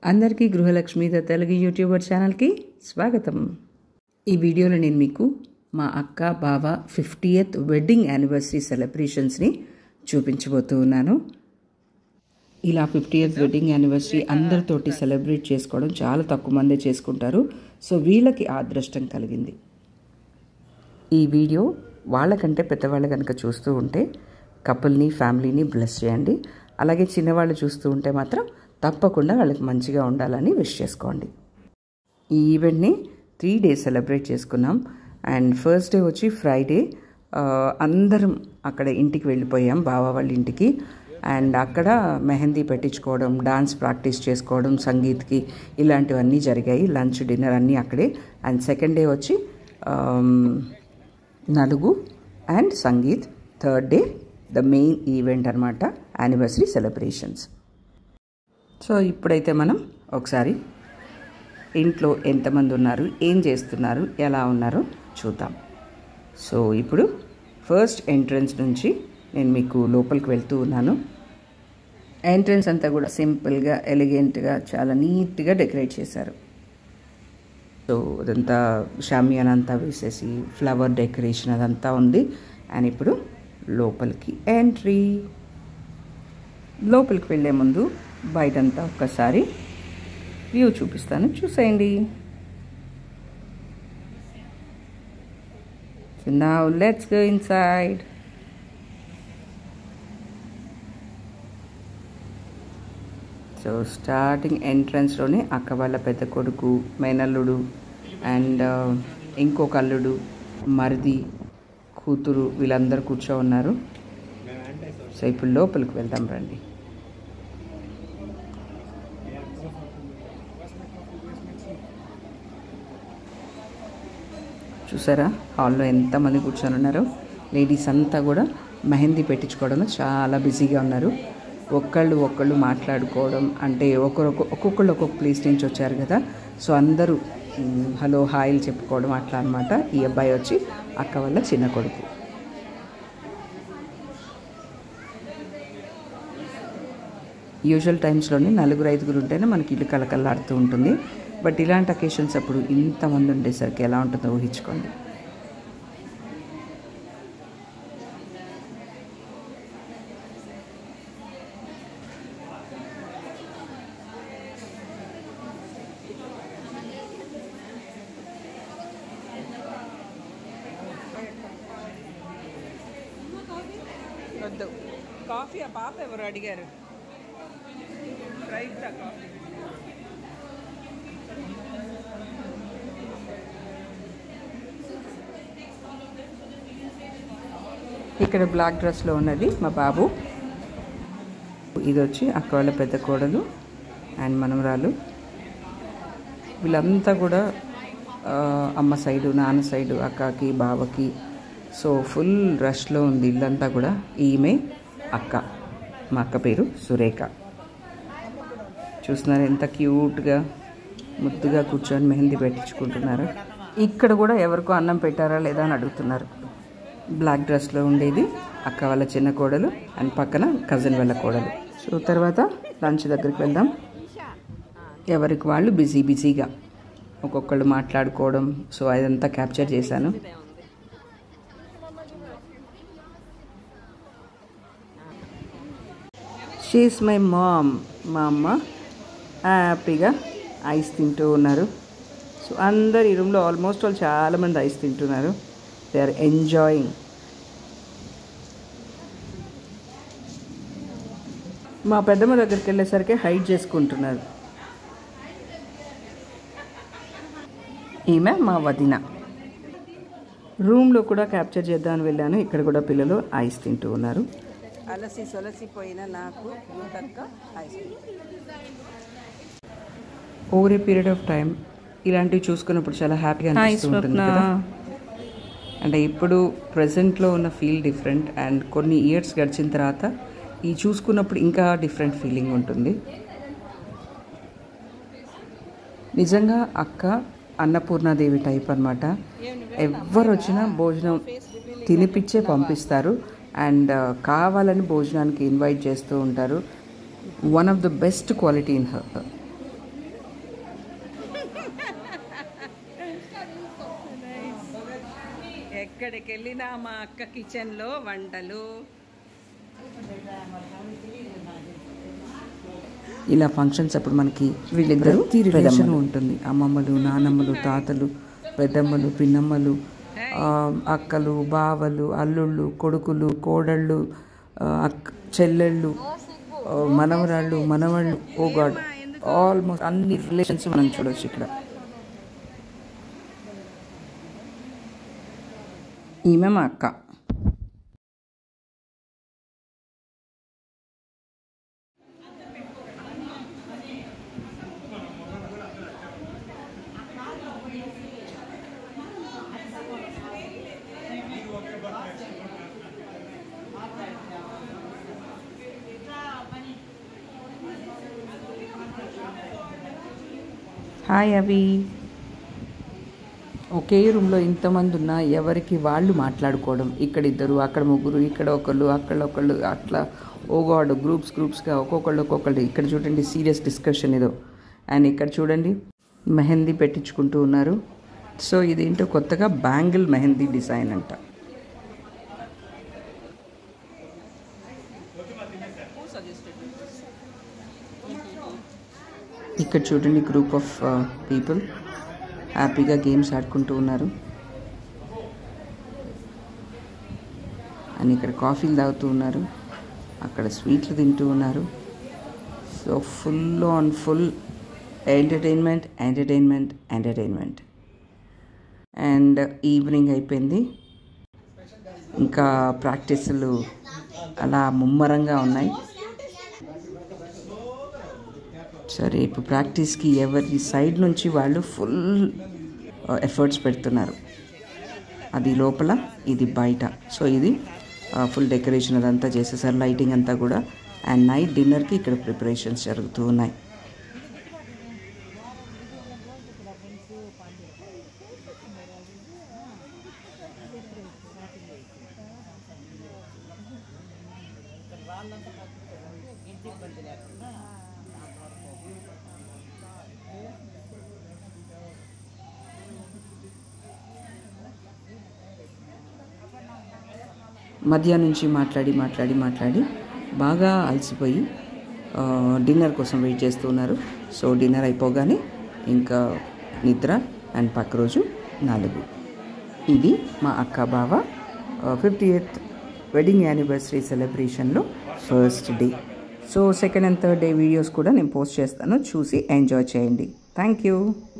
అందరికీ గృహలక్ష్మి the Telugu YouTuber ఛానల్కి స్వాగతం. ఈ వీడియోలో నేను మీకు మా అక్క బావ 50th వెడ్డింగ్ యానివర్సరీ సెలబ్రేషన్స్ని చూపించబోతూ ఉన్నాను. ఇలా 50th వెడ్డింగ్ యానివర్సరీ అందరితోటి సెలబ్రేట్ చేసుకోవడం చాలా తక్కువ మందే చేసుకుంటారు. సో వీళ్ళకి ఆ అదృష్టం కలిగింది. ఈ వీడియో వాళ్ళకంటే పెద్దవాళ్ళు కనుక చూస్తూ ఉంటే కపుల్ని ఫ్యామిలీని బ్లెస్ చేయండి. అలాగే చిన్నవాళ్ళు చూస్తూ ఉంటే మాత్రం తప్పకుండా వాళ్ళకి మంచిగా ఉండాలని విష్ చేసుకోండి. ఈ ఈవెంట్ని 3 days సెలబ్రేట్ చేసుకున్నాం. అండ్ ఫస్ట్ డే వచ్చి ఫ్రైడే అందరం అక్కడ ఇంటికి వెళ్ళిపోయాం, బావ వాళ్ళ ఇంటికి. అండ్ అక్కడ మెహందీ పెట్టించుకోవడం, డాన్స్ ప్రాక్టీస్ చేసుకోవడం, సంగీత్కి ఇలాంటివన్నీ జరిగాయి. లంచ్ డిన్నర్ అన్నీ అక్కడే. అండ్ సెకండ్ డే వచ్చి nalugu and sangeet. Third day the main event అనమాట, యానివర్సరీ సెలబ్రేషన్స్. సో ఇప్పుడైతే మనం ఒకసారి ఇంట్లో ఎంతమంది ఉన్నారు, ఏం చేస్తున్నారు, ఎలా ఉన్నారో చూద్దాం. సో ఇప్పుడు ఫస్ట్ ఎంట్రన్స్ నుంచి నేను మీకు లోపలికి వెళ్తూ ఉన్నాను. ఎంట్రన్స్ అంతా కూడా సింపుల్గా, ఎలిగెంట్గా, చాలా నీట్గా డెకరేట్ చేశారు. సో అదంతా షామియానా అంతా వేసేసి ఫ్లవర్ డెకరేషన్ అదంతా ఉంది. అండ్ ఇప్పుడు లోపలికి ఎంట్రీ. లోపలికి వెళ్ళే ముందు బయటంతా ఒక్కసారి వ్యూ చూపిస్తాను, చూసేయండి. So now let's go inside. So starting ఎంట్రన్స్లోనే అక్క వాళ్ళ పెద్ద కొడుకు, మేనల్లుడు అండ్ ఇంకొక అల్లుడు, మరిది, కూతురు వీళ్ళందరూ కూర్చో ఉన్నారు. సో ఇప్పుడు లోపలికి వెళ్దాం రండి. చూసారా హాల్లో ఎంతమంది కూర్చొని ఉన్నారు. లేడీస్ అంతా కూడా మెహందీ పెట్టించుకోవడంలో చాలా బిజీగా ఉన్నారు. ఒక్కళ్ళు మాట్లాడుకోవడం, అంటే ఒక్కొక్కళ్ళు ఒక్కొక్క ప్లేస్ నుంచి వచ్చారు కదా. సో అందరూ హలో హాయిలు చెప్పుకోవడం అట్లా అనమాట. ఈ అబ్బాయి వచ్చి అక్క వాళ్ళ చిన్న కొడుకు. యూజువల్ టైమ్స్లోనే 4-5 ఉంటేనే మనకి ఇల్లు కలకల్లాడుతూ ఉంటుంది. బట్ ఇలాంటి అకేషన్స్ అప్పుడు ఇంతమంది ఉండేసరికి ఎలా ఉంటుందో ఊహించుకోండి. కాఫీ ఆ పాప ఎవరు అడిగారు, కాఫీ. ఇక్కడ బ్లాక్ డ్రెస్లో ఉన్నది మా బాబు. ఇది వచ్చి అక్క వాళ్ళ పెద్ద కోడలు అండ్ మనమరాలు. వీళ్ళంతా కూడా అమ్మ సైడు, నాన్న సైడు, అక్కకి బావకి. సో ఫుల్ రష్లో ఉంది ఇల్లంతా కూడా. ఈమె అక్క, మా అక్క పేరు సురేఖ. చూస్తున్నారు ఎంత క్యూట్గా ముద్దుగా కూర్చొని మెహందీ పెట్టించుకుంటున్నారు. ఇక్కడ కూడా ఎవరికో అన్నం పెట్టారా లేదా అని అడుగుతున్నారు. బ్లాక్ డ్రెస్లో ఉండేది అక్క వాళ్ళ చిన్న కోడలు అండ్ పక్కన కజిన్ వాళ్ళ కోడలు. సో తర్వాత లంచ్ దగ్గరికి వెళ్దాం. ఎవరికి వాళ్ళు బిజీగా ఒక్కొక్కళ్ళు మాట్లాడుకోవడం. సో అదంతా క్యాప్చర్ చేశాను. She's my mom. మా అమ్మ హ్యాపీగా ఐస్ తింటూ ఉన్నారు. సో అందరు ఈ రూమ్లో ఆల్మోస్ట్ వాళ్ళు చాలామంది ఐస్ తింటున్నారు. They are enjoying. మా పెద్దమ్మ దగ్గరికి వెళ్ళేసరికి హైడ్ చేసుకుంటున్నారు. ఈమె మా వదిన. రూమ్లో కూడా క్యాప్చర్ చేద్దామని వెళ్ళాను. ఇక్కడ కూడా పిల్లలు ఐస్ తింటూ ఉన్నారు. అలసి సొలసిపోయిన నాకు ice. Over a period of time ఇలాంటివి చూసుకున్నప్పుడు చాలా హ్యాపీగా అనిపిస్తుంటుంది కదా. అంటే ఇప్పుడు ప్రజెంట్లో ఉన్న ఫీల్ డిఫరెంట్. అండ్ కొన్ని ఇయర్స్ గడిచిన తర్వాత ఈ చూసుకున్నప్పుడు ఇంకా డిఫరెంట్ ఫీలింగ్ ఉంటుంది. నిజంగా అక్క అన్నపూర్ణాదేవి టైప్ అనమాట. ఎవరు వచ్చినా భోజనం తినిపించే పంపిస్తారు. అండ్ కావాలని భోజనానికి ఇన్వైట్ చేస్తూ ఉంటారు. One of the best quality in her. ఎక్కడికి వెళ్ళినా మా అక్క కిచెన్లో వంటలు. ఇలా ఫంక్షన్స్ అప్పుడు మనకి వీళ్ళిద్దరూ రిలేషన్ ఉంటుంది. అమ్మమ్మలు, నానమ్మలు, తాతలు, పెద్దమ్మలు, పిన్నమ్మలు, అక్కలు, బావలు, అల్లుళ్ళు, కొడుకులు, కోడళ్ళు, చెల్లెళ్ళు, మనవరాళ్ళు, మనవాళ్ళు. ఓ గాడ్, ఆల్మోస్ట్ అన్ని రిలేషన్స్ మనం చూడవచ్చు ఇక్కడ. ఈమె మా అక్క. హాయ్ అవి. ఒకే రూమ్లో ఇంతమంది ఉన్నా ఎవరికి వాళ్ళు మాట్లాడుకోవడం. ఇక్కడ ఇద్దరు, అక్కడ ముగ్గురు, ఇక్కడ ఒకళ్ళు, అక్కడ ఒకళ్ళు, అట్లా ఓ గాడ్ గ్రూప్స్గా ఒక్కొక్కళ్ళు. ఇక్కడ చూడండి సీరియస్ డిస్కషన్ ఏదో. అండ్ ఇక్కడ చూడండి మెహందీ పెట్టించుకుంటూ ఉన్నారు. సో ఇదేంటో కొత్తగా బ్యాంగిల్ మెహందీ డిజైన్ అంట. ఇక్కడ చూడండి గ్రూప్ ఆఫ్ పీపుల్ హ్యాపీగా గేమ్స్ ఆడుకుంటూ ఉన్నారు. అండ్ ఇక్కడ కాఫీలు తాగుతూ ఉన్నారు, అక్కడ స్వీట్లు తింటూ ఉన్నారు. So full entertainment. And evening అయిపోయింది, ఇంకా ప్రాక్టీసులు అలా ముమ్మరంగా ఉన్నాయి. సరే, ఇప్పుడు ప్రాక్టీస్కి ఎవరి సైడ్ నుంచి వాళ్ళు ఫుల్ ఎఫర్ట్స్ పెడుతున్నారు. అది లోపల, ఇది బయట. సో ఇది ఫుల్ డెకరేషన్ అదంతా చేసేసారు, లైటింగ్ అంతా కూడా. అండ్ నైట్ డిన్నర్కి ఇక్కడ ప్రిపరేషన్స్ జరుగుతూ ఉన్నాయి. మధ్యాహ్నం నుంచి మాట్లాడి బాగా అలసిపోయి డిన్నర్ కోసం వెయిట్ చేస్తూ ఉన్నారు. సో డిన్నర్ అయిపోగానే ఇంకా నిద్ర. అండ్ పక్క రోజు 4. ఇది మా అక్క బావ 50th వెడ్డింగ్ యానివర్సరీ సెలబ్రేషన్లో first day. So second and third day videos కూడా నేను పోస్ట్ చేస్తాను, చూసి ఎంజాయ్ చేయండి. Thank you.